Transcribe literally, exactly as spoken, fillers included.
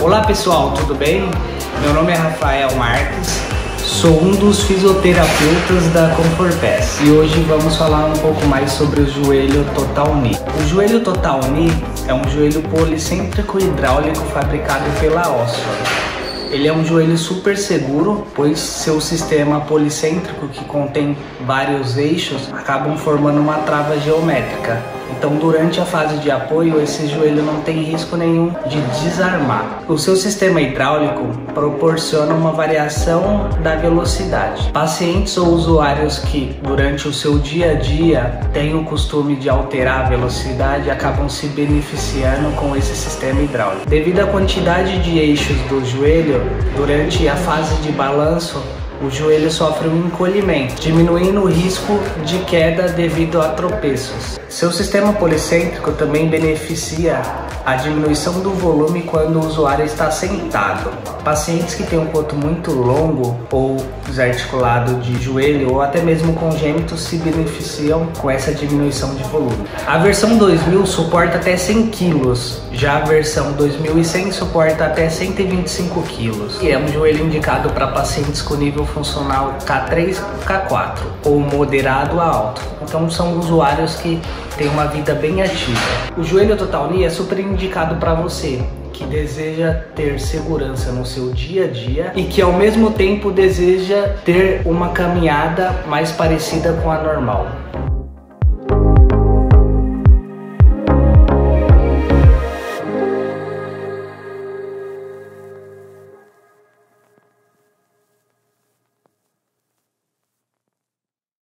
Olá pessoal, tudo bem? Meu nome é Rafael Marques, sou um dos fisioterapeutas da Conforpass e hoje vamos falar um pouco mais sobre o joelho Total Knee. O joelho Total Knee é um joelho policêntrico hidráulico fabricado pela Oxford. Ele é um joelho super seguro, pois seu sistema policêntrico, que contém vários eixos, acabam formando uma trava geométrica. Então, durante a fase de apoio, esse joelho não tem risco nenhum de desarmar. O seu sistema hidráulico proporciona uma variação da velocidade. Pacientes ou usuários que, durante o seu dia a dia, têm o costume de alterar a velocidade, acabam se beneficiando com esse sistema hidráulico. Devido à quantidade de eixos do joelho, durante a fase de balanço, o joelho sofre um encolhimento, diminuindo o risco de queda devido a tropeços. Seu sistema policêntrico também beneficia a diminuição do volume quando o usuário está sentado. Pacientes que têm um ponto muito longo ou desarticulado de joelho ou até mesmo congênito se beneficiam com essa diminuição de volume. A versão dois mil suporta até cem quilos, já a versão dois mil e cem suporta até cento e vinte e cinco quilos. E é um joelho indicado para pacientes com nível funcional K três, K quatro ou moderado a alto. Então são usuários que têm uma vida bem ativa. O joelho Total Knee é super indicado para você que deseja ter segurança no seu dia a dia e que ao mesmo tempo deseja ter uma caminhada mais parecida com a normal.